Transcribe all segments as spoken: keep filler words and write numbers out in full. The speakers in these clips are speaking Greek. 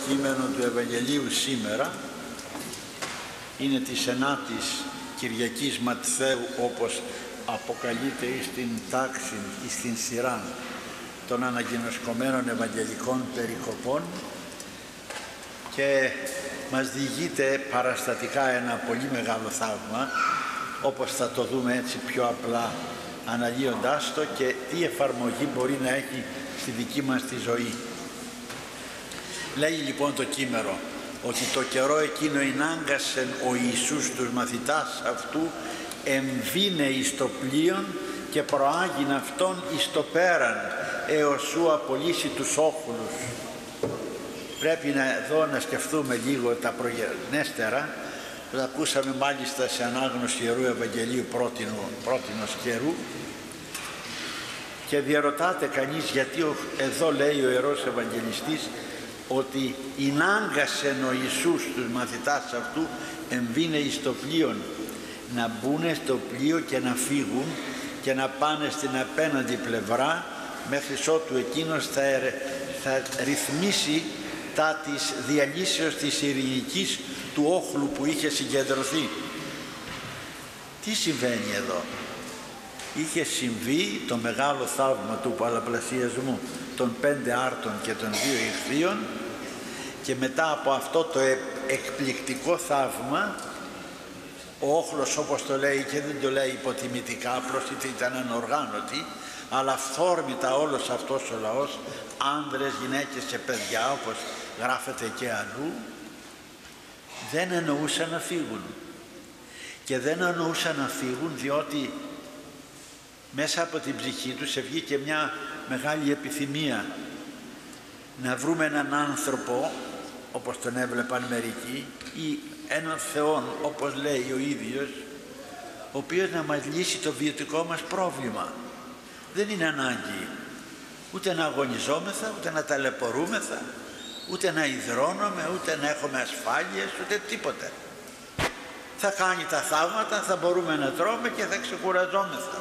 κείμενο του Ευαγγελίου σήμερα είναι της ενάτης Κυριακής Ματθαίου, όπως αποκαλείται στην τάξη ή στην σειρά των αναγινωσκομένων Ευαγγελικών περικοπών, και μας διηγείται παραστατικά ένα πολύ μεγάλο θαύμα, όπως θα το δούμε έτσι πιο απλά αναλύοντάς το, και τι εφαρμογή μπορεί να έχει στη δική μας τη ζωή. Λέει λοιπόν το κείμενο ότι το καιρό εκείνο ενάγκασεν ο Ιησούς τους μαθητάς αυτού εμβήνε εις το πλοίον και προάγειν αυτόν εις το πέραν έως σου απολύσει τους όχλους. Πρέπει να, εδώ να σκεφτούμε λίγο τα προγενέστερα, που ακούσαμε μάλιστα σε ανάγνωση Ιερού Ευαγγελίου πρότινος καιρού, και διαρωτάται κανείς γιατί εδώ λέει ο Ιερός Ευαγγελιστής ότι «Ηνάγκασεν ο Ιησούς τους μαθητάς αυτού εμβήνε εις το πλοίον», να μπουν στο πλοίο και να φύγουν και να πάνε στην απέναντι πλευρά μέχρι ότου εκείνος θα, θα ρυθμίσει τα της διαλύσεως της ειρηνικής του όχλου που είχε συγκεντρωθεί. Τι συμβαίνει εδώ? Είχε συμβεί το μεγάλο θαύμα του πολλαπλασιασμού των πέντε άρτων και των δύο ιχθύων, και μετά από αυτό το εκπληκτικό θαύμα ο όχλος, όπως το λέει, και δεν το λέει υποτιμητικά, απλώς ήταν ανοργάνωτη, αλλά αυθόρμητα όλος αυτός ο λαός, άνδρες, γυναίκες και παιδιά, όπως γράφεται και αλλού, δεν εννοούσαν να φύγουν. Και δεν εννοούσαν να φύγουν διότι μέσα από την ψυχή τους βγήκε μια μεγάλη επιθυμία να βρούμε έναν άνθρωπο, όπως τον έβλεπαν μερικοί, ή έναν Θεόν, όπως λέει ο ίδιος, ο οποίος να μας λύσει το βιωτικό μας πρόβλημα. Δεν είναι ανάγκη ούτε να αγωνιζόμεθα, ούτε να ταλαιπωρούμεθα, ούτε να υδρώνουμε, ούτε να έχουμε ασφάλειες, ούτε τίποτε. Θα κάνει τα θαύματα, θα μπορούμε να τρώμε και θα ξεκουραζόμεθα.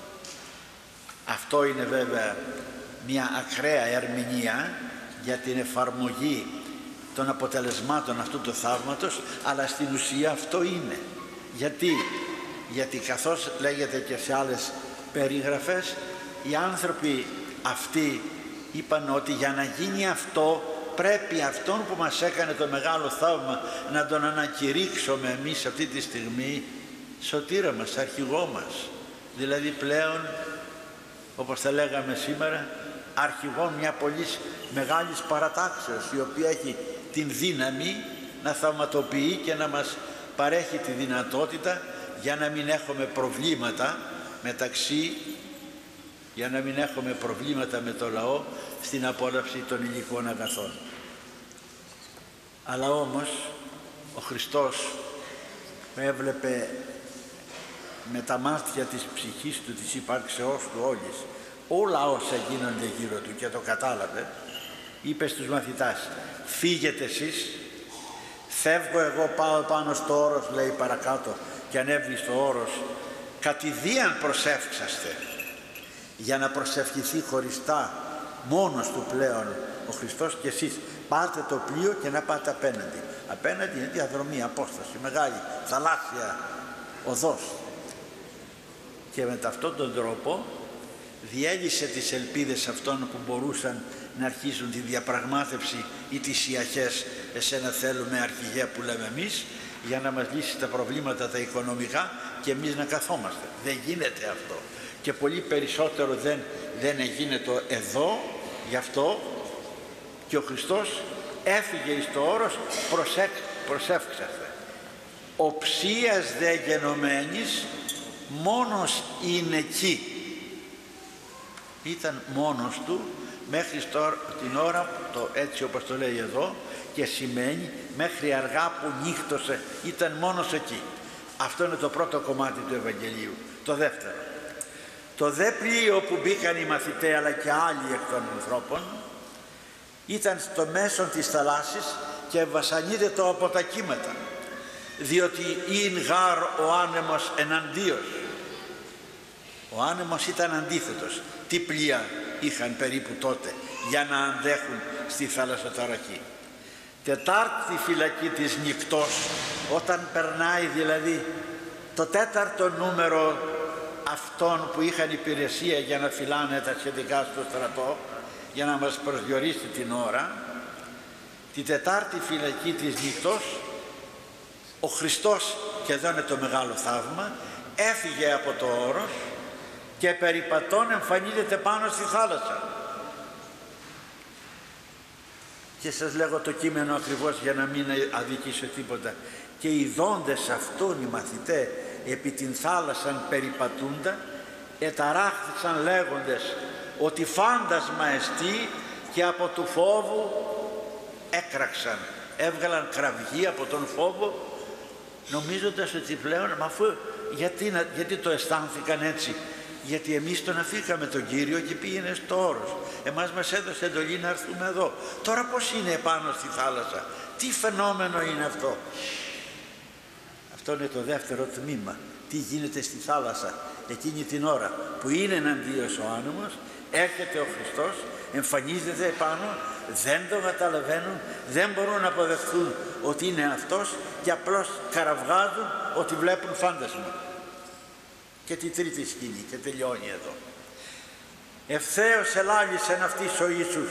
Αυτό είναι βέβαια μια ακραία ερμηνεία για την εφαρμογή των αποτελεσμάτων αυτού του θαύματος, αλλά στην ουσία αυτό είναι. Γιατί? Γιατί καθώς λέγεται και σε άλλες περιγραφές, οι άνθρωποι αυτοί είπαν ότι για να γίνει αυτό πρέπει αυτόν που μας έκανε το μεγάλο θαύμα να τον ανακηρύξουμε εμείς αυτή τη στιγμή σωτήρα μας, αρχηγό μας. Δηλαδή πλέον, όπως θα λέγαμε σήμερα, αρχηγόν μια πολύ μεγάλης παρατάξεως, η οποία έχει την δύναμη να θαυματοποιεί και να μας παρέχει τη δυνατότητα για να μην έχουμε προβλήματα μεταξύ, για να μην έχουμε προβλήματα με το λαό στην απόλαυση των υλικών αγαθών. Αλλά όμως ο Χριστός έβλεπε με τα μάτια της ψυχής του, της υπάρξεώς του όλης, όλα όσα γίνονται γύρω του, και το κατάλαβε. Είπε στους μαθητάς, φύγετε εσείς, φεύγω εγώ, πάω πάνω στο όρος, λέει παρακάτω, και ανέβει στο όρος, κατηδίαν προσεύξαστε, για να προσευχηθεί χωριστά μόνος του πλέον ο Χριστός, και εσείς πάτε το πλοίο και να πάτε απέναντι. Απέναντι είναι διαδρομή, απόσταση μεγάλη, θαλάσσια οδός. Και με αυτόν τον τρόπο διέλυσε τις ελπίδες αυτών που μπορούσαν να αρχίσουν τη διαπραγμάτευση ή τις ιαχές «εσένα θέλουμε αρχηγέ» που λέμε εμείς, για να μας λύσει τα προβλήματα τα οικονομικά και εμείς να καθόμαστε. Δεν γίνεται αυτό. Και πολύ περισσότερο δεν, δεν γίνεται εδώ. Γι' αυτό και ο Χριστός έφυγε εις το όρος, προσεκ, προσεύξαστε. Οψίας δε γενομένης μόνος είναι εκεί. Ήταν μόνος του μέχρι στο, την ώρα, το, έτσι όπως το λέει εδώ, και σημαίνει μέχρι αργά που νύχτωσε, ήταν μόνος εκεί. Αυτό είναι το πρώτο κομμάτι του Ευαγγελίου. Το δεύτερο, το δε πλοίο που μπήκαν οι μαθητές αλλά και άλλοι εκ των ανθρώπων ήταν στο μέσο της θαλάσσης και βασανίζεται από τα κύματα, διότι ειν γάρ ο άνεμος εναντίος. Ο άνεμος ήταν αντίθετος. Τι πλοία είχαν περίπου τότε για να αντέχουν στη θαλασσοταραχή? Τετάρτη φυλακή της νυκτός, όταν περνάει δηλαδή το τέταρτο νούμερο αυτών που είχαν υπηρεσία για να φυλάνε τα σχετικά στο στρατό, για να μας προσδιορίσει την ώρα, τη τετάρτη φυλακή της νύκτος, ο Χριστός, και εδώ είναι το μεγάλο θαύμα, έφυγε από το όρος και περιπατών εμφανίζεται πάνω στη θάλασσα. Και σας λέγω το κείμενο ακριβώς για να μην αδικήσω τίποτα. Και οι δόντες αυτών οι μαθητές επί την θάλασσαν περιπατούντα, εταράχθησαν λέγοντες ότι φάντασμα εστί, και από του φόβου έκραξαν, έβγαλαν κραυγή από τον φόβο, νομίζοντας ότι πλέον, μα αφού, γιατί, γιατί το αισθάνθηκαν έτσι? Γιατί εμείς τον αφήκαμε τον Κύριο και πήγαινε στο όρος, εμάς μας έδωσε εντολή να έρθουμε εδώ. Τώρα πως είναι επάνω στη θάλασσα, τι φαινόμενο είναι αυτό? Αυτό είναι το δεύτερο τμήμα. Τι γίνεται στη θάλασσα εκείνη την ώρα που είναι εναντίος ο άνεμος, έρχεται ο Χριστός, εμφανίζεται επάνω, δεν το καταλαβαίνουν, δεν μπορούν να αποδεχθούν ότι είναι αυτός και απλώς καραυγάζουν ότι βλέπουν φάντασμα. Και τη τρίτη σκηνή και τελειώνει εδώ. Ευθέως ελάλησεν αυτής ο Ιησούς.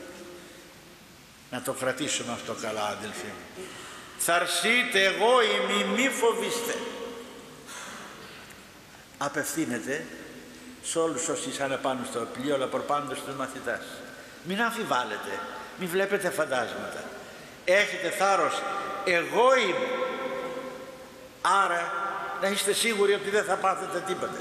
Να το κρατήσουμε αυτό καλά, αδελφοί μου. Θαρσείτε, εγώ είμαι, μη φοβήστε. Απευθύνεται σε όλους όσοι ήσαν πάνω στο πλοίο, αλλά προπάντως στους μαθητάς. Μην αμφιβάλλετε, μην βλέπετε φαντάσματα. Έχετε θάρρος, εγώ είμαι. Άρα να είστε σίγουροι ότι δεν θα πάθετε τίποτα.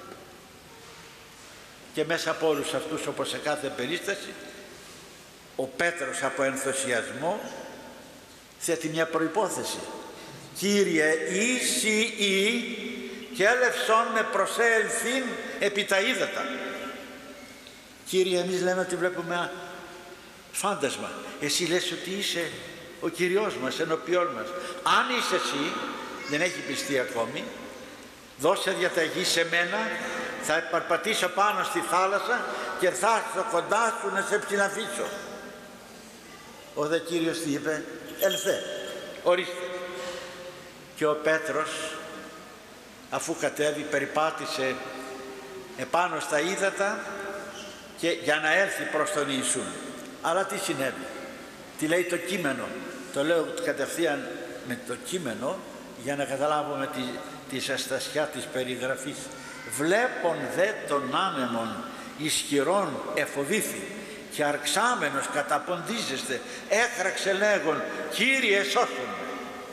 Και μέσα από όλους αυτούς, όπως σε κάθε περίσταση, ο Πέτρος από ενθουσιασμό θέτει μια προϋπόθεση. Κύριε, ήσυ ή και έλευσον με προσέλθην επί τα ύδατα. Κύριε, εμείς λέμε ότι βλέπουμε φάντασμα. Εσύ λες ότι είσαι ο Κυριός μας, ενώπιόν μας. Αν είσαι εσύ, δεν έχει πιστεί ακόμη, δώσε διαταγή σε μένα, θα περπατήσω πάνω στη θάλασσα και θα έρθω κοντά σου να σε ψηλαφίσω. Ο δε Κύριος τι είπε? Ελθέ, ορίστε. Και ο Πέτρος, αφού κατέβη, περιπάτησε επάνω στα ύδατα και για να έρθει προς τον Ιησούν. Αλλά τι συνέβη? Τι λέει το κείμενο? Το λέω κατευθείαν με το κείμενο για να καταλάβουμε τη, τη σαστασιά της περιγραφής. Βλέπον δε τον άνεμον ισχυρών εφοβήθη και αρξάμενος καταποντίζεστε, έκραξε λέγον, Κύριε σώσον με.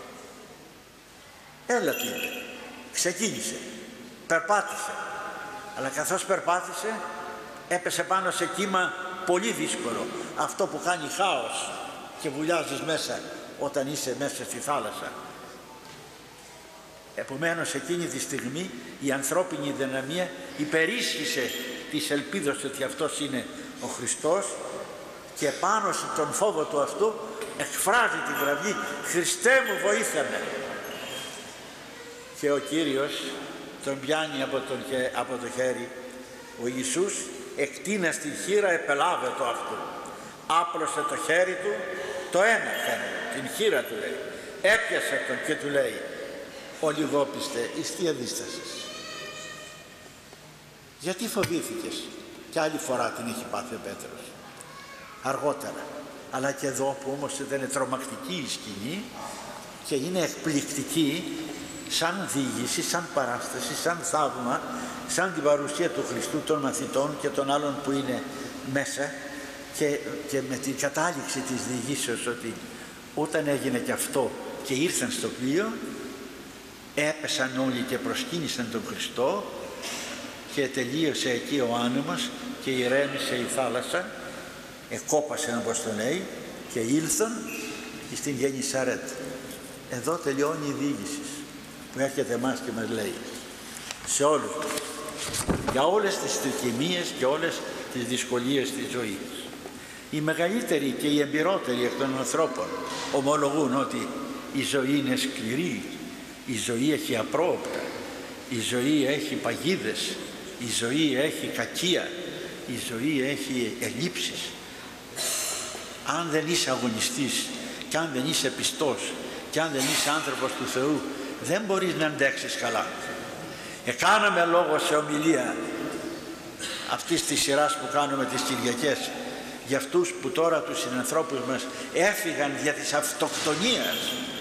Έλα τι είπε, ξεκίνησε, περπάτησε, αλλά καθώς περπάτησε έπεσε πάνω σε κύμα πολύ δύσκολο, αυτό που κάνει χάος και βουλιάζεις μέσα όταν είσαι μέσα στη θάλασσα. Επομένως εκείνη τη στιγμή η ανθρώπινη δυναμία υπερίσχυσε της ελπίδος ότι αυτός είναι ο Χριστός και πάνω στον φόβο του αυτού εκφράζει τη γραφή, Χριστέ μου βοήθα με. Και ο Κύριος τον πιάνει από, τον, από το χέρι. Ο Ιησούς εκτείνε στη χείρα επελάβετο αυτού, άπλωσε το χέρι του, το ένα χέρι, την χείρα του λέει, έπιασε τον και του λέει, ολιγόπιστε εις τι αντίστασης? Γιατί φοβήθηκες? Και άλλη φορά την έχει πάθει ο Πέτρος αργότερα, αλλά και εδώ που όμως δεν είναι τρομακτική η σκηνή και είναι εκπληκτική σαν διήγηση, σαν παράσταση, σαν θαύμα, σαν την παρουσία του Χριστού, των μαθητών και των άλλων που είναι μέσα και, και με την κατάληξη της διηγήσεως ότι όταν έγινε και αυτό και ήρθαν στο πλοίο, έπεσαν όλοι και προσκύνησαν τον Χριστό και τελείωσε εκεί ο άνεμος και ηρέμησε η θάλασσα, εκόπασε όπως το λέει, και ήλθαν στην Γεννησαρέτ. Εδώ τελειώνει η διήγηση που έρχεται εμάς και μας λέει σε όλους για όλες τις τρικυμίες και όλες τις δυσκολίες της ζωής. Οι μεγαλύτεροι και οι εμπειρότεροι εκ των ανθρώπων ομολογούν ότι η ζωή είναι σκληρή, η ζωή έχει απρόοπτα, η ζωή έχει παγίδες, η ζωή έχει κακία, η ζωή έχει ελλείψεις. Αν δεν είσαι αγωνιστής και αν δεν είσαι πιστός και αν δεν είσαι άνθρωπος του Θεού, δεν μπορείς να αντέξεις καλά. Εκάναμε λόγο σε ομιλία αυτής της σειράς που κάνουμε τις Κυριακές για αυτούς που τώρα τους συνανθρώπους μας έφυγαν για της αυτοκτονίας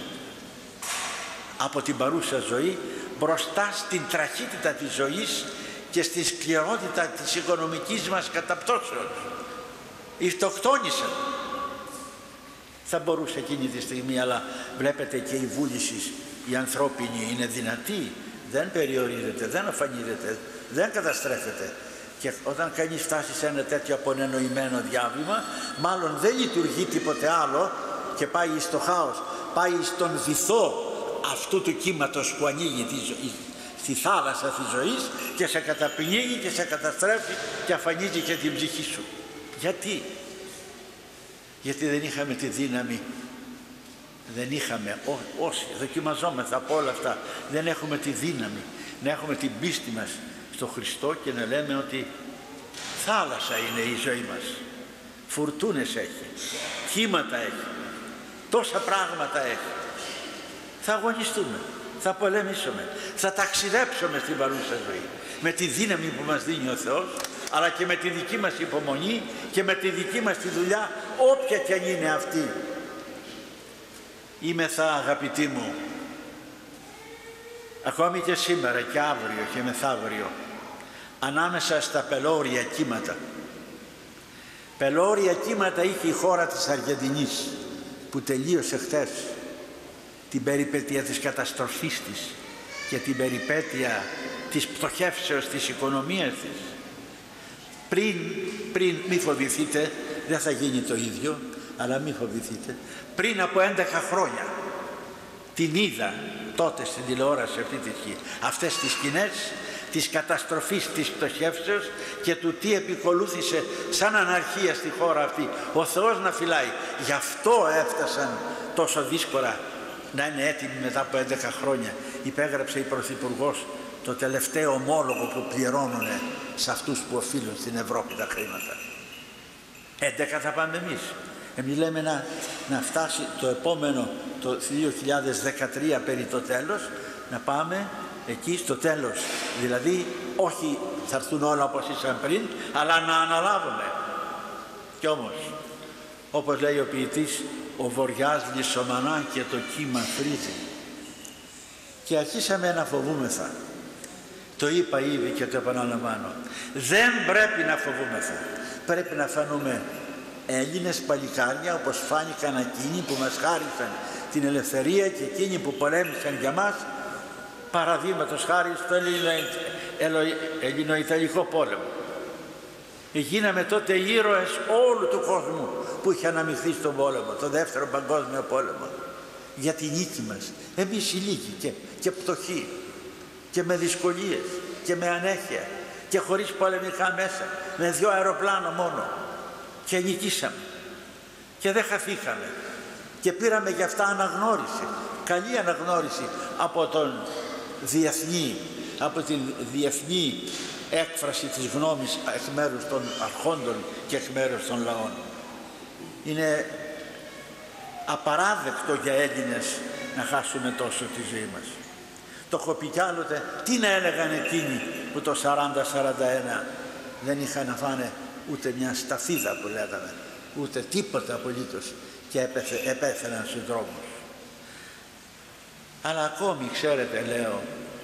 από την παρούσα ζωή μπροστά στην τραχύτητα της ζωής και στη σκληρότητα της οικονομικής μας καταπτώσεως. Αυτοκτόνησαν. Θα μπορούσε εκείνη τη στιγμή, αλλά βλέπετε και η βούληση η ανθρώπινη είναι δυνατή, δεν περιορίζεται, δεν αφανίζεται, δεν καταστρέφεται. Και όταν κανείς φτάσει σε ένα τέτοιο απονενοημένο διάβημα, μάλλον δεν λειτουργεί τίποτε άλλο και πάει στο χάος, πάει στον βυθό αυτού του κύματος που ανοίγει τη ζωή, στη θάλασσα της ζωής, και σε καταπνίγει και σε καταστρέφει και αφανίζει και την ψυχή σου. Γιατί? Γιατί δεν είχαμε τη δύναμη, δεν είχαμε, ό, όσοι δοκιμαζόμεθα από όλα αυτά, δεν έχουμε τη δύναμη να έχουμε την πίστη μας στο Χριστό και να λέμε ότι θάλασσα είναι η ζωή μας, φουρτούνες έχει, κύματα έχει, τόσα πράγματα έχει. Θα αγωνιστούμε, θα πολεμήσουμε, θα ταξιδέψουμε στην παρούσα ζωή με τη δύναμη που μας δίνει ο Θεός, αλλά και με τη δική μας υπομονή και με τη δική μας τη δουλειά, όποια και αν είναι αυτή. Είμαι θα, αγαπητοί μου, ακόμη και σήμερα και αύριο και μεθαύριο, ανάμεσα στα πελώρια κύματα. Πελώρια κύματα είχε η χώρα της Αργεντινής που τελείωσε χτες, την περιπέτεια της καταστροφής της και την περιπέτεια της πτωχεύσεως της οικονομίας της. Πριν, πριν, μη φοβηθείτε, δεν θα γίνει το ίδιο, αλλά μη φοβηθείτε, πριν από έντεκα χρόνια την είδα τότε στην τηλεόραση αυτή τη σκηνή, αυτές τις σκηνές της καταστροφής, της πτωχεύσεως και του τι επικολούθησε σαν αναρχία στη χώρα αυτή. Ο Θεός να φυλάει. Γι' αυτό έφτασαν τόσο δύσκολα να είναι έτοιμοι μετά από έντεκα χρόνια. Υπέγραψε η Πρωθυπουργός το τελευταίο ομόλογο που πληρώνουν σε αυτούς που οφείλουν στην Ευρώπη τα χρήματα. έντεκα θα πάμε εμείς. Εμείς λέμε να, να φτάσει το επόμενο, το δύο χιλιάδες δεκατρία περί το τέλος, να πάμε εκεί στο τέλος. Δηλαδή όχι θα έρθουν όλα όπως ήσαν πριν, αλλά να αναλάβουμε. Κι όμως, όπως λέει ο ποιητής, ο βοριάς λυσομανά και το κύμα φρίζει. Και αρχίσαμε να φοβούμεθα. Το είπα ήδη και το επαναλαμβάνω. Δεν πρέπει να φοβούμεθα. Πρέπει να φανούμε Έλληνες παλικάρια, όπως φάνηκαν εκείνοι που μας χάρισαν την ελευθερία και εκείνοι που πολέμησαν για μας, παραδείγματος χάρη στο Ελληνοϊταλικό πόλεμο. Γίναμε τότε ήρωες όλου του κόσμου που είχε αναμειχθεί στον πόλεμο, το δεύτερο παγκόσμιο πόλεμο, για τη νίκη μας. Εμείς οι λίγοι και, και πτωχοί και με δυσκολίες και με ανέχεια και χωρίς πολεμικά μέσα, με δυο αεροπλάνα μόνο, και νικήσαμε και δεν χαθήκαμε και πήραμε γι' αυτά αναγνώριση, καλή αναγνώριση από τον διεθνή, από την διεθνή έκφραση της γνώμης εκ μέρους των αρχόντων και εκ μέρους των λαών. Είναι απαράδεκτο για Έλληνες να χάσουμε τόσο τη ζωή μας. Το έχω πει κι άλλοτε, τι να έλεγαν εκείνοι που το σαράντα σαράντα ένα δεν είχαν να φάνε ούτε μια σταφίδα που λέγαμε, ούτε τίποτα απολύτως, και επέφεραν στους δρόμους. Αλλά ακόμη, ξέρετε, λέω,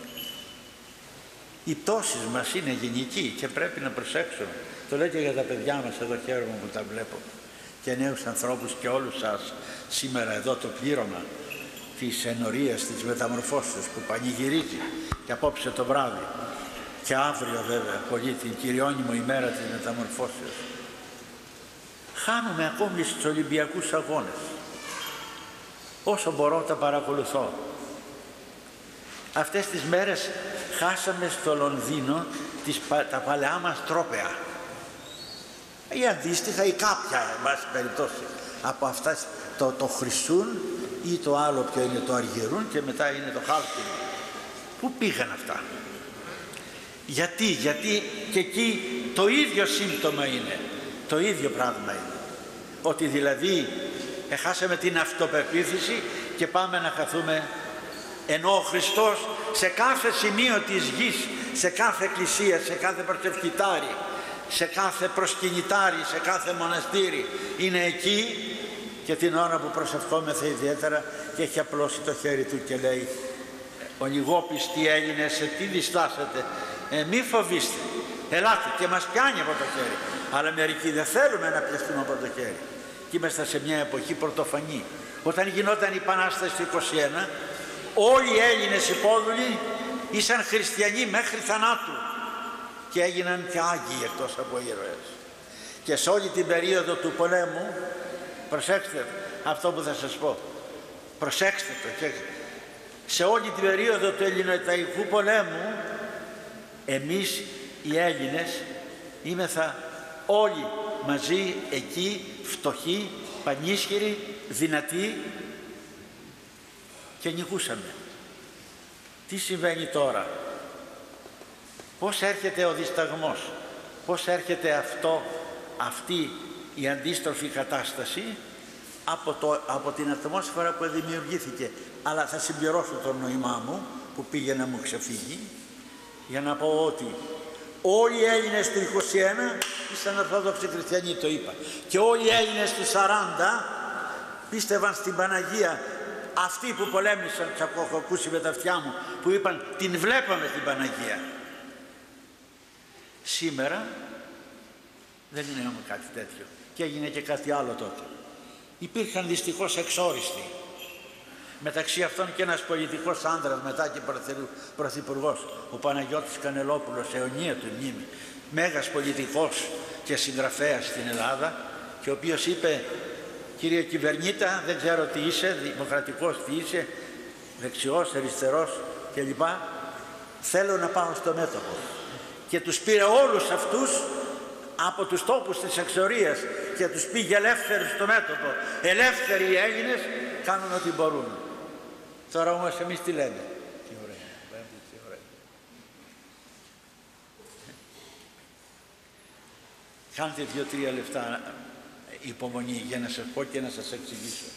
οι πτώσεις μας είναι γενικοί και πρέπει να προσέξουμε. Το λέω και για τα παιδιά μας, εδώ χαίρομαι που τα βλέπω, και νέους ανθρώπους και όλους σας σήμερα εδώ, το πλήρωμα της ενορίας, της μεταμορφώσεως που πανηγυρίζει και απόψε το βράδυ και αύριο βέβαια πολύ την κυριώνυμο ημέρα της μεταμορφώσεως. Χάνουμε ακόμη στους Ολυμπιακούς Αγώνες. Όσο μπορώ τα παρακολουθώ. Αυτές τις μέρες χάσαμε στο Λονδίνο τις, τα παλαιά μας τρόπαια. Ή αντίστοιχα ή κάποια, εν πάση περιπτώσει, από αυτά το, το χρυσούν ή το άλλο ποιο είναι το αργυρούν και μετά είναι το χάλκινο. Πού πήγαν αυτά? Γιατί, γιατί και εκεί το ίδιο σύμπτωμα είναι, το ίδιο πράγμα είναι. Ότι δηλαδή Έχασαμε την αυτοπεποίθηση και πάμε να χαθούμε, ενώ ο Χριστός σε κάθε σημείο της γης, σε κάθε εκκλησία, σε κάθε προσευχητάρι, σε κάθε προσκυνητάρι, σε κάθε μοναστήρι είναι εκεί, και την ώρα που προσευχόμεθα ιδιαίτερα και έχει απλώσει το χέρι του και λέει: ο λιγόπιστοι Έλληνες, σε τι διστάσετε, ε, μη φοβήστε, ελάτε, και μας πιάνει από το χέρι. Αλλά μερικοί δεν θέλουμε να πιαστούμε από το χέρι. Και είμαστε σε μια εποχή πρωτοφανή. Όταν γινόταν η Επανάσταση του είκοσι ένα, όλοι οι Έλληνες υπόδουλοι ήσαν χριστιανοί μέχρι θανάτου και έγιναν και άγιοι εκτός από ήρωες. Και σε όλη την περίοδο του πολέμου, προσέξτε αυτό που θα σας πω, προσέξτε το, και σε όλη την περίοδο του Ελληνοταϊκού πολέμου εμείς οι Έλληνες είμεθα όλοι μαζί εκεί, φτωχοί, πανίσχυροι, δυνατοί, και νικούσαμε. Τι συμβαίνει τώρα? Πώς έρχεται ο δισταγμός, πώς έρχεται αυτό, αυτή η αντίστροφη κατάσταση από, το, από την ατμόσφαιρα που δημιουργήθηκε. Αλλά θα συμπληρώσω το νόημά μου που πήγε να μου ξεφύγει, για να πω ότι όλοι οι Έλληνες του είκοσι ένα ήσαν Ορθόδοξοι Χριστιανοί, το είπα, και όλοι οι Έλληνες του σαράντα πίστευαν στην Παναγία. Αυτοί που πολέμησαν, τους έχω ακούσει με τα αυτιά μου, που είπαν την βλέπαμε την Παναγία. Σήμερα δεν είναι όμως κάτι τέτοιο, και έγινε και κάτι άλλο τότε. Υπήρχαν δυστυχώς εξόριστοι, μεταξύ αυτών και ένας πολιτικός άντρας, μετά και πρωθυπουργός, ο Παναγιώτης Κανελόπουλος, αιωνία του μνήμη, μέγας πολιτικός και συγγραφέας στην Ελλάδα, και ο οποίος είπε: κύριε κυβερνήτα, δεν ξέρω τι είσαι, δημοκρατικός τι είσαι, δεξιός, αριστερός κλπ. Θέλω να πάω στο μέτωπο. Και τους πήρε όλους αυτούς από τους τόπους της εξορίας και τους πήγε ελεύθερους στο μέτωπο. Ελεύθεροι οι Έλληνες κάνουν ό,τι μπορούν. Τώρα όμως εμείς τι λέμε? Τι ωραία, τι ωραία. Κάντε δύο-τρία λεπτά υπομονή για να σας πω και να σας εξηγήσω.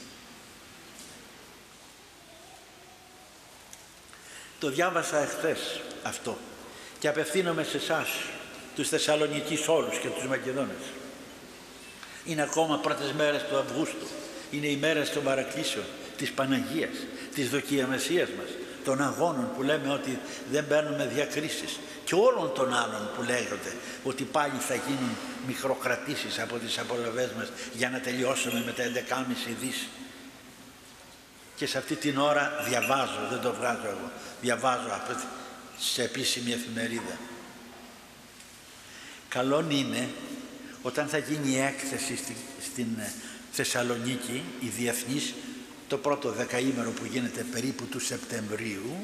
Το διάβασα εχθές αυτό και απευθύνομαι σε εσάς, τους Θεσσαλονικείς όλους και τους Μακεδόνες. Είναι ακόμα πρώτες μέρες του Αυγούστου, είναι οι μέρες των παρακλήσεων, της Παναγίας, της δοκιμασίας μας, των αγώνων που λέμε ότι δεν παίρνουμε διακρίσεις, και όλων των άλλων που λέγονται ότι πάλι θα γίνουν μικροκρατήσεις από τις απολαβές μας για να τελειώσουμε με τα έντεκάμισι δις. Και σε αυτή την ώρα διαβάζω, δεν το βγάζω εγώ, διαβάζω σε επίσημη εφημερίδα. Καλόν είναι όταν θα γίνει η έκθεση στην, στην Θεσσαλονίκη, η διεθνής, το πρώτο δεκαήμερο που γίνεται περίπου του Σεπτεμβρίου,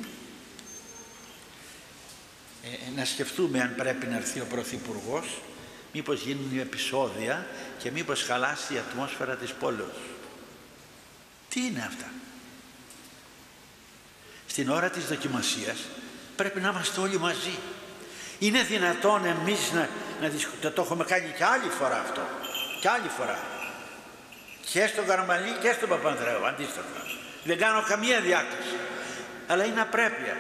ε, να σκεφτούμε αν πρέπει να έρθει ο Πρωθυπουργός, μήπως γίνουν επεισόδια και μήπως χαλάσει η ατμόσφαιρα της πόλεως. Τι είναι αυτά? Στην ώρα της δοκιμασίας πρέπει να είμαστε όλοι μαζί. Είναι δυνατόν εμείς να, να το, το έχουμε κάνει και άλλη φορά αυτό, και άλλη φορά, και στον Καραμαλή και στον Παπανδρέου αντίστοιχα, δεν κάνω καμία διάκριση, αλλά είναι απρέπεια.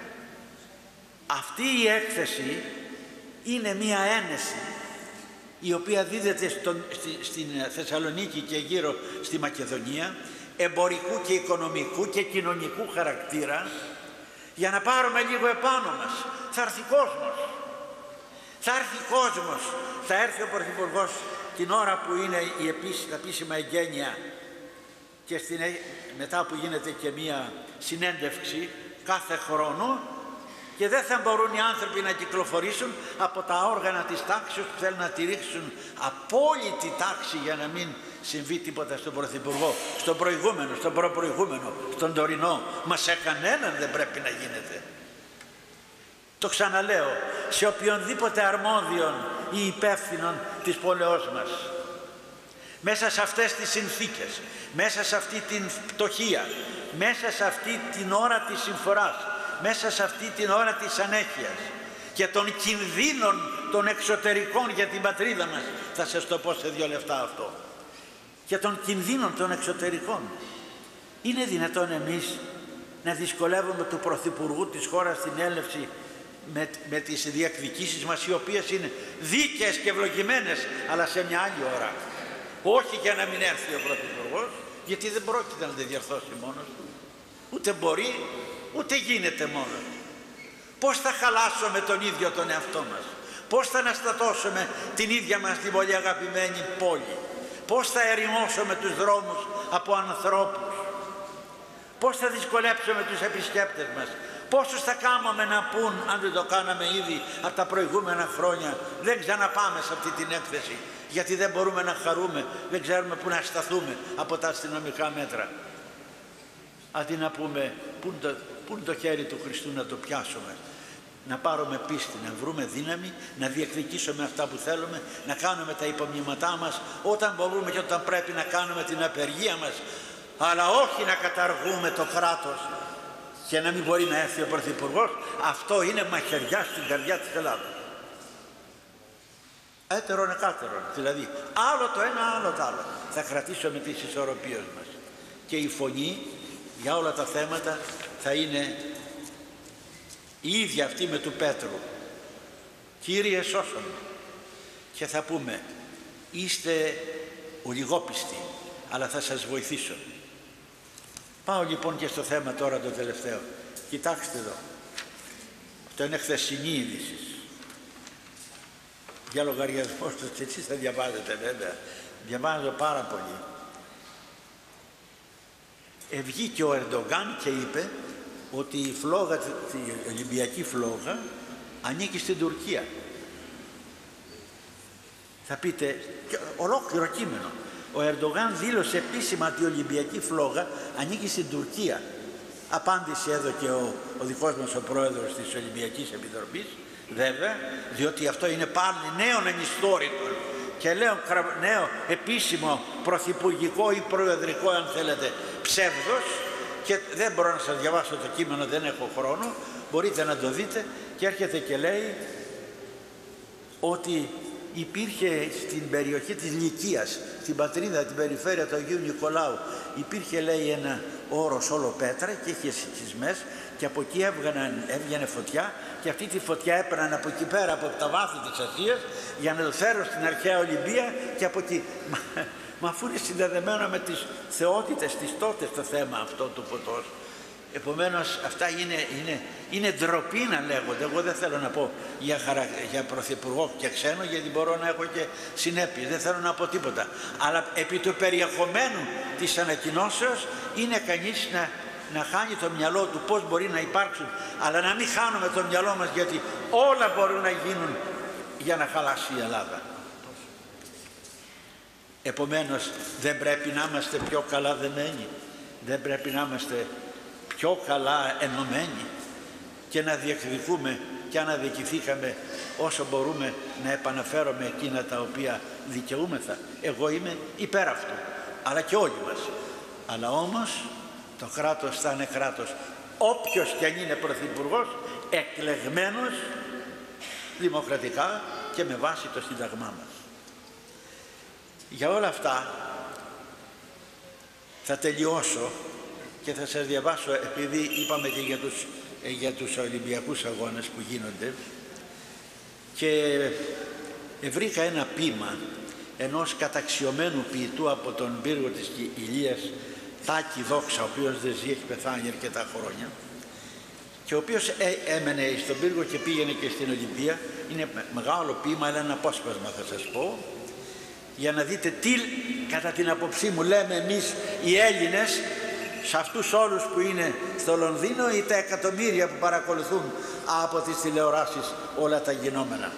Αυτή η έκθεση είναι μία ένεση η οποία δίδεται στον, στη, στην Θεσσαλονίκη και γύρω στη Μακεδονία, εμπορικού και οικονομικού και κοινωνικού χαρακτήρα, για να πάρουμε λίγο επάνω μας. Θα έρθει κόσμος, θα έρθει κόσμος, θα έρθει ο Πρωθυπουργός την ώρα που είναι η επίση, τα επίσημα εγγένεια, και στην, μετά που γίνεται και μία συνέντευξη κάθε χρόνο, και δεν θα μπορούν οι άνθρωποι να κυκλοφορήσουν από τα όργανα της τάξης που θέλουν να τηρήσουν απόλυτη τάξη για να μην συμβεί τίποτα στον Πρωθυπουργό, στον προηγούμενο, στον προπροηγούμενο, στον τωρινό. Μα σε κανέναν δεν πρέπει να γίνεται. Το ξαναλέω, σε οποιονδήποτε αρμόδιον ή υπεύθυνον της πόλεως μας. Μέσα σε αυτές τις συνθήκες, μέσα σε αυτή την πτωχία, μέσα σε αυτή την ώρα της συμφοράς, μέσα σε αυτή την ώρα της ανέχειας και των κινδύνων των εξωτερικών για την πατρίδα μας, θα σας το πω σε δύο λεπτά αυτό. και των κινδύνων των εξωτερικών. Είναι δυνατόν εμείς να δυσκολεύουμε του Πρωθυπουργού της χώρας την έλευση με, με τις διεκδικήσεις μας, οι οποίες είναι δίκαιες και ευλογημένες, αλλά σε μια άλλη ώρα. Όχι για να μην έρθει ο Πρωθυπουργός, γιατί δεν πρόκειται να τη διορθώσει μόνος του. Ούτε μπορεί, ούτε γίνεται μόνος του. Πώς θα χαλάσουμε τον ίδιο τον εαυτό μας, πώς θα αναστατώσουμε την ίδια μας την πολύ αγαπημένη πόλη, πώς θα ερημώσουμε τους δρόμους από ανθρώπους, πώς θα δυσκολέψουμε τους επισκέπτες μας, πόσους θα κάνουμε να πούν, αν δεν το κάναμε ήδη από τα προηγούμενα χρόνια, δεν ξαναπάμε σε αυτή την έκθεση, γιατί δεν μπορούμε να χαρούμε, δεν ξέρουμε πού να σταθούμε από τα αστυνομικά μέτρα. Αντί να πούμε πού είναι το, πού είναι το χέρι του Χριστού να το πιάσουμε, να πάρουμε πίστη, να βρούμε δύναμη, να διεκδικήσουμε αυτά που θέλουμε, να κάνουμε τα υπομνήματά μας όταν μπορούμε και όταν πρέπει να κάνουμε την απεργία μας, αλλά όχι να καταργούμε το κράτος και να μην μπορεί να έρθει ο Πρωθυπουργός. Αυτό είναι μαχαιριά στην καρδιά της Ελλάδας. Έτερον εκάτερον, δηλαδή άλλο το ένα, άλλο το άλλο. Θα κρατήσουμε τις ισορροπίες μας και η φωνή για όλα τα θέματα θα είναι η ίδια αυτή με του Πέτρου. Κύριε, σώσον. Και θα πούμε, είστε ολιγόπιστοι, αλλά θα σας βοηθήσω. Πάω λοιπόν και στο θέμα τώρα το τελευταίο. Κοιτάξτε εδώ. Αυτό είναι χθεσινή είδηση. Για λογαριασμό σας και εσείς θα διαβάζετε βέβαια. Διαβάζω πάρα πολύ. Βγήκε ο Ερντογάν και είπε ότι η φλόγα, η Ολυμπιακή φλόγα ανήκει στην Τουρκία. Θα πείτε, ολόκληρο κείμενο. Ο Ερντογάν δήλωσε επίσημα ότι η Ολυμπιακή φλόγα ανήκει στην Τουρκία. Απάντησε εδώ και ο, ο δικός μας ο πρόεδρος της Ολυμπιακής Επιτροπής, βέβαια, διότι αυτό είναι πάλι νέο ενιστόρητο και λέω νέο επίσημο πρωθυπουργικό ή προεδρικό, αν θέλετε, ψεύδος, και δεν μπορώ να σας διαβάσω το κείμενο, δεν έχω χρόνο, μπορείτε να το δείτε, και έρχεται και λέει ότι υπήρχε στην περιοχή της Λυκίας, στην πατρίδα, την περιφέρεια του Αγίου Νικολάου, υπήρχε, λέει, ένα όρος όλο πέτρα και είχε σχισμές, και από εκεί έβγαινε, έβγαινε φωτιά, και αυτή τη φωτιά έπαιρναν από εκεί πέρα, από τα βάθη της Ασίας, για να το φέρουν στην αρχαία Ολυμπία, και από εκεί. Μα αφού είναι συνδεδεμένο με τις θεότητες της τότε το θέμα αυτό του φωτός. Επομένως αυτά είναι, είναι, είναι ντροπή να λέγονται. Εγώ δεν θέλω να πω για, χαρα... για πρωθυπουργό και ξένο, γιατί μπορώ να έχω και συνέπειες, δεν θέλω να πω τίποτα. Αλλά επί του περιεχομένου της ανακοινώσεως είναι κανείς να, να χάνει το μυαλό του πώς μπορεί να υπάρξουν, αλλά να μην χάνουμε το μυαλό μας, γιατί όλα μπορούν να γίνουν για να χαλάσει η Ελλάδα. Επομένως δεν πρέπει να είμαστε πιο καλά δεμένοι, δεν πρέπει να είμαστε πιο καλά ενωμένοι και να διεκδικούμε, και αν αδικηθήκαμε, όσο μπορούμε να επαναφέρουμε εκείνα τα οποία δικαιούμεθα. Εγώ είμαι υπέρ αυτού, αλλά και όλοι μας. Αλλά όμως το κράτος θα είναι κράτος, όποιος και αν είναι πρωθυπουργός, εκλεγμένος δημοκρατικά και με βάση το Σύνταγμά μας. Για όλα αυτά θα τελειώσω και θα σας διαβάσω, επειδή είπαμε και για τους, για τους Ολυμπιακούς αγώνες που γίνονται, και βρήκα ένα ποίημα ενός καταξιωμένου ποιητού από τον πύργο της Ηλίας, Τάκη Δόξα, ο οποίος δεν ζει, έχει πεθάνει αρκετά χρόνια, και ο οποίος έμενε στον πύργο και πήγαινε και στην Ολυμπία. Είναι μεγάλο ποίημα, αλλά ένα απόσπασμα θα σας πω, για να δείτε τι, κατά την απόψή μου, λέμε εμείς οι Έλληνες σε αυτούς όλους που είναι στο Λονδίνο ή τα εκατομμύρια που παρακολουθούν από τις τηλεοράσεις όλα τα γινόμενα.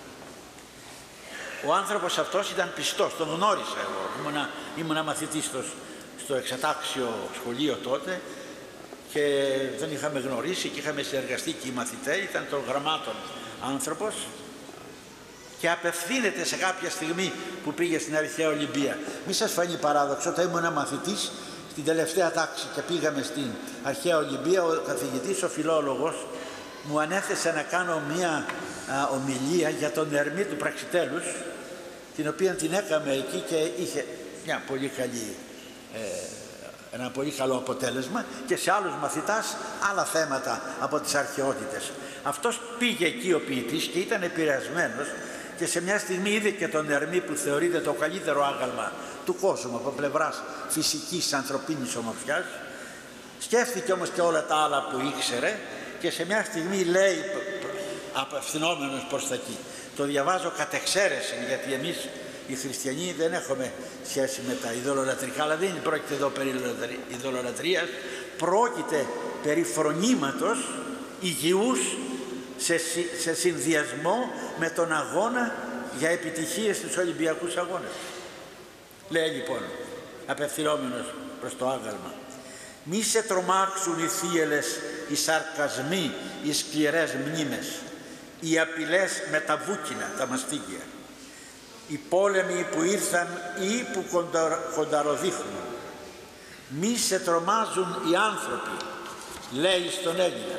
Ο άνθρωπος αυτός ήταν πιστός, τον γνώρισα εγώ, ήμουνα, ήμουνα μαθητής στο, στο εξατάξιο σχολείο τότε, και δεν είχαμε γνωρίσει και είχαμε συνεργαστεί και οι μαθητές, ήταν των γραμμάτων άνθρωπος, και απευθύνεται σε κάποια στιγμή που πήγε στην αρχαία Ολυμπία. Μη σας φανεί παράδοξο, όταν ήμουν μαθητής στην τελευταία τάξη και πήγαμε στην αρχαία Ολυμπία, ο καθηγητής, ο φιλόλογος, μου ανέθεσε να κάνω μία α, ομιλία για τον Ερμή του Πραξιτέλους, την οποία την έκαμε εκεί, και είχε, μια πολύ καλή, ε, ένα πολύ καλό αποτέλεσμα, και σε άλλους μαθητάς άλλα θέματα από τις αρχαιότητες. Αυτός πήγε εκεί ο ποιητής και ήταν επηρεασμένος και σε μια στιγμή είδε και τον Ερμή που θεωρείται το καλύτερο άγαλμα του κόσμου από πλευράς φυσικής ανθρωπίνης ομορφιάς. Σκέφτηκε όμως και όλα τα άλλα που ήξερε και σε μια στιγμή λέει, απευθυνόμενος προς τα εκεί, το διαβάζω κατ' εξαίρεση, γιατί εμείς οι χριστιανοί δεν έχουμε σχέση με τα ειδωλολατρικά, αλλά δεν πρόκειται εδώ περί ειδωλολατρίας, πρόκειται περί φρονήματος υγιούς σε, σε συνδυασμό με τον αγώνα για επιτυχίες στους Ολυμπιακούς Αγώνες. Λέει λοιπόν, απευθυνόμενος προς το άγαλμα, μη σε τρομάξουν οι θύελες, οι σαρκασμοί, οι σκληρές μνήμες, οι απειλές με τα βούκινα, τα μαστίγια, οι πόλεμοι που ήρθαν ή που κονταροδείχνουν. Μη σε τρομάζουν οι άνθρωποι, λέει στον Έλληνα.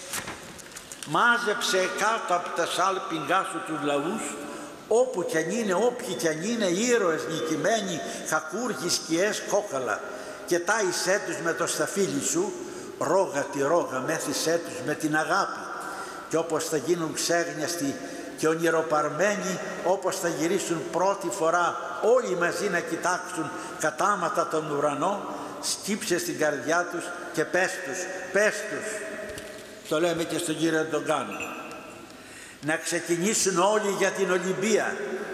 Μάζεψε κάτω από τα σάλπιγγά σου τους λαούς, όπου κι αν είναι, όποιοι κι αν είναι, ήρωες νικημένοι, χακούργοι, σκιές, κόκαλα, και τάισέ τους με το σταφύλι σου, ρόγα τη ρόγα μέθησέ τους με την αγάπη, και όπως θα γίνουν ξέγνιαστοι και ονειροπαρμένοι, όπως θα γυρίσουν πρώτη φορά όλοι μαζί να κοιτάξουν κατάματα τον ουρανό, σκύψε στην καρδιά τους και πες τους, πες τους, το λέμε και στον κύριο Ντογκάνο, να ξεκινήσουν όλοι για την Ολυμπία,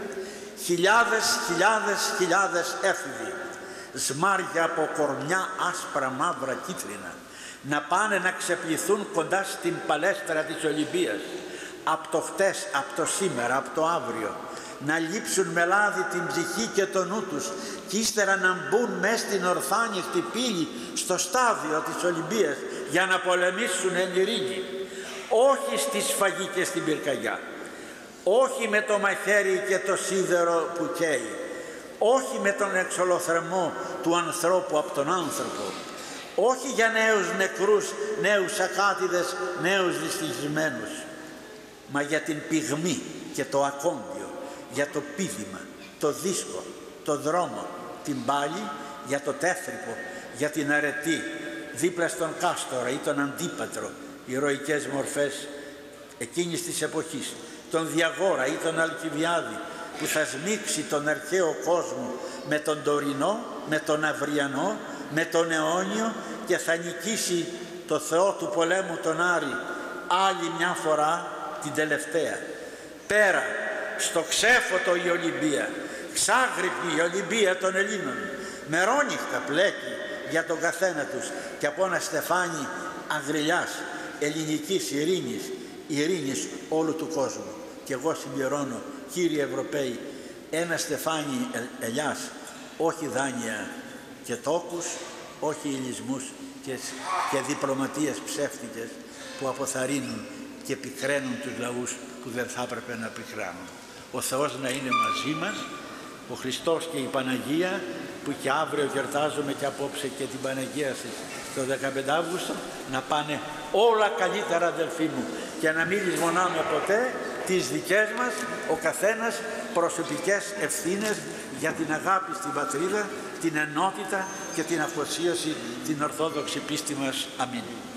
χιλιάδες, χιλιάδες, χιλιάδες έφηβοι, σμάρια από κορμιά άσπρα, μαύρα, κίτρινα, να πάνε να ξεπληθούν κοντά στην παλέστρα της Ολυμπίας, από το χτες, από το σήμερα, από το αύριο, να λείψουν με λάδι την ψυχή και το νου τους και ύστερα να μπουν μέσα στην ορθάνυχτη πύλη στο στάδιο της Ολυμπίας για να πολεμήσουν εν ειρήνη, όχι στη σφαγή και στην πυρκαγιά, όχι με το μαχαίρι και το σίδερο που καίει, όχι με τον εξολοθρεμό του ανθρώπου από τον άνθρωπο, όχι για νέους νεκρούς, νέους ακάτιδες, νέους δυστυχισμένους, μα για την πυγμή και το ακόντιο, για το πήδημα, το δίσκο, το δρόμο, την πάλη, για το τέφρυπο, για την αρετή, δίπλα στον κάστορα ή τον αντίπατρο, ηρωικές μορφές εκείνης της εποχής, τον Διαγόρα ή τον Αλκιβιάδη, που θα σμίξει τον αρχαίο κόσμο με τον τωρινό, με τον αυριανό, με τον αιώνιο, και θα νικήσει το Θεό του πολέμου τον Άρη άλλη μια φορά, την τελευταία. Πέρα στο ξέφωτο η Ολυμπία, ξάγρυπνη η Ολυμπία των Ελλήνων, μερόνυχτα πλέκει για τον καθένα τους, και από ένα στεφάνι αγριλιάς ελληνικής ειρήνης, ειρήνης όλου του κόσμου. Και εγώ συμπληρώνω, κύριοι Ευρωπαίοι, ένα στεφάνι ελιάς, όχι δάνεια και τόκους, όχι ηλισμούς και, και διπλωματίες ψεύτικες που αποθαρρύνουν και πικραίνουν τους λαούς που δεν θα έπρεπε να πικράνουν. Ο Θεός να είναι μαζί μας, ο Χριστός και η Παναγία, που και αύριο γιορτάζουμε και απόψε και την Παναγία σας το δεκαπέντε Αυγούστου, να πάνε όλα καλύτερα, αδελφοί μου, και να μην λησμονάμε ποτέ τις δικές μας, ο καθένας, προσωπικές ευθύνες για την αγάπη στην πατρίδα, την ενότητα και την αφοσίωση στην ορθόδοξη πίστη μας. Αμήν.